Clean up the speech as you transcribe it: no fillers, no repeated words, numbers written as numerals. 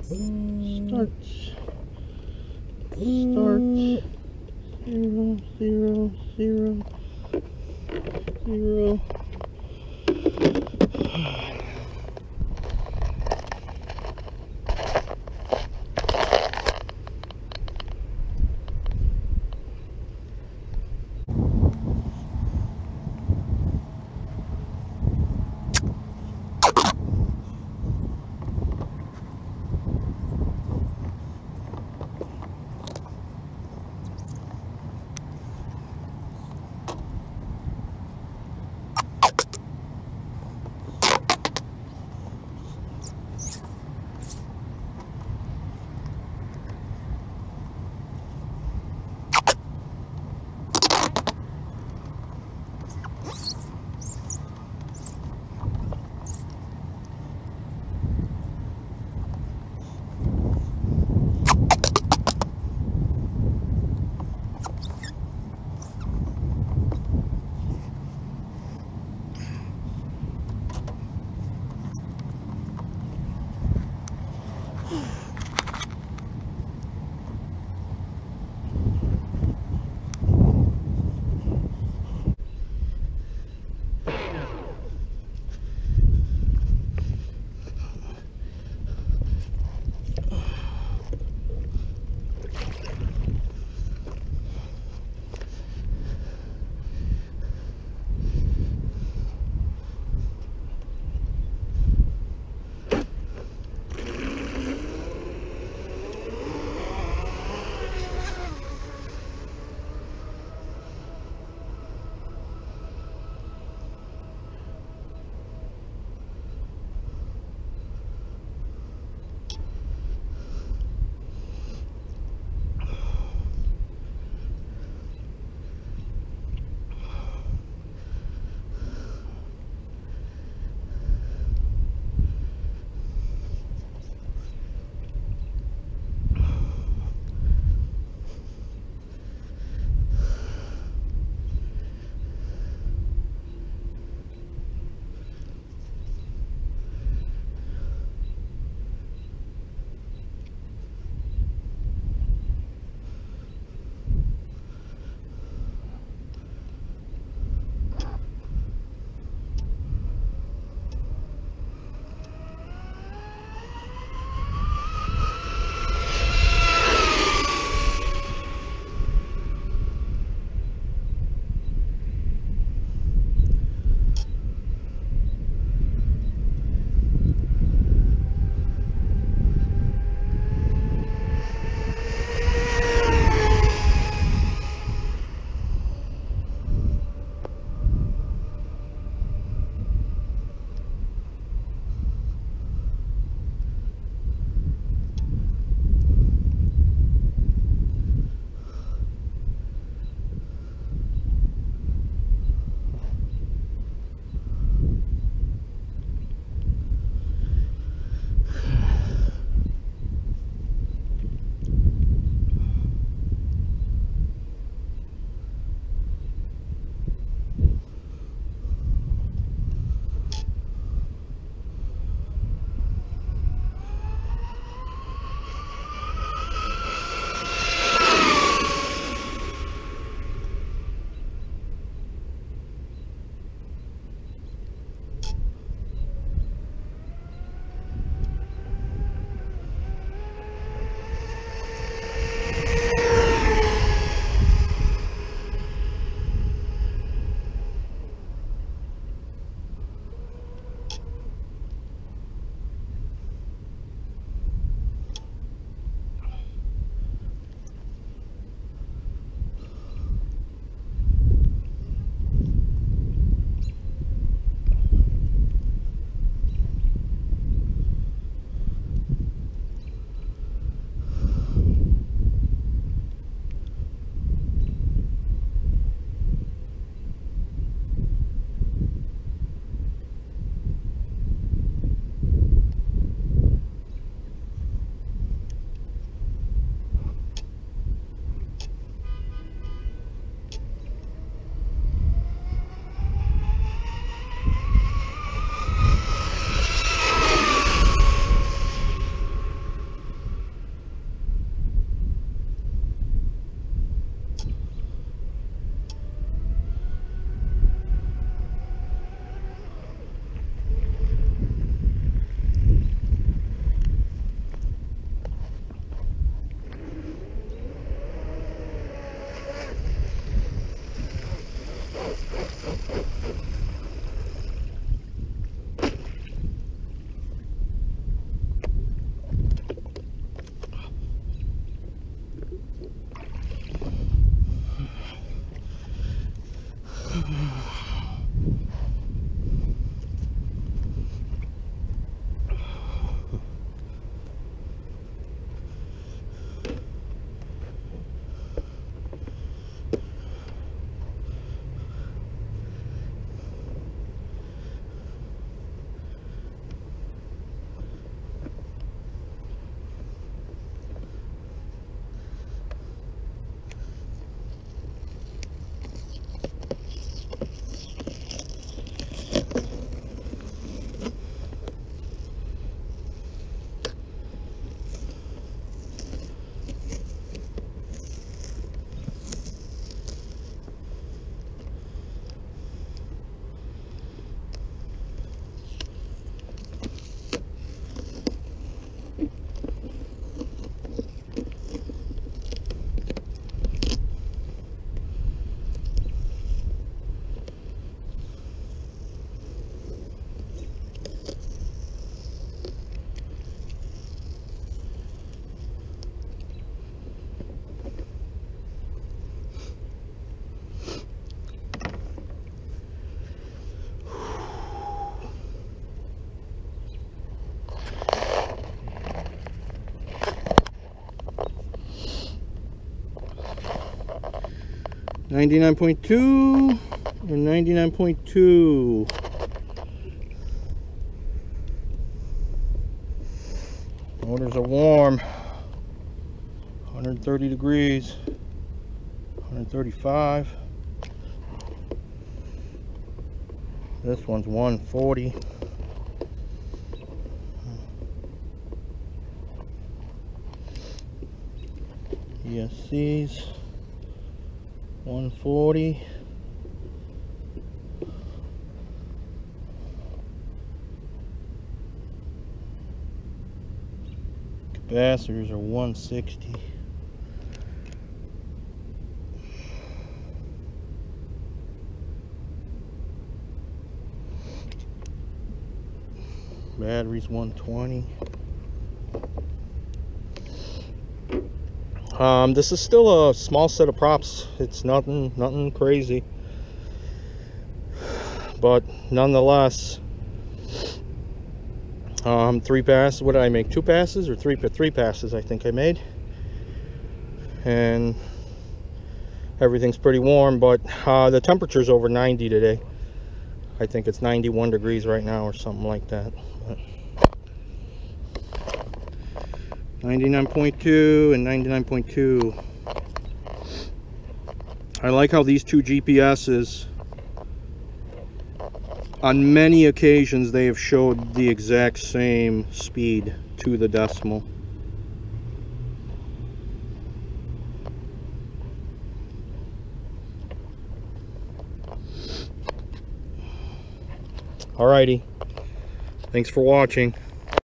Start. 0, 0, 0, 0. 99.2 and 99.2. Motors are warm. 130 degrees. 135. This one's 140. ESC's 140. Capacitors are 160. Batteries 120. This is still a small set of props. It's nothing crazy, but nonetheless, 3 passes. What did I make? 2 passes or 3 passes? I think I made, and everything's pretty warm. But the temperature's over 90 today. I think it's 91 degrees right now or something like that. 99.2 and 99.2. I like how these two GPSs, on many occasions, they have showed the exact same speed to the decimal. Alrighty, thanks for watching.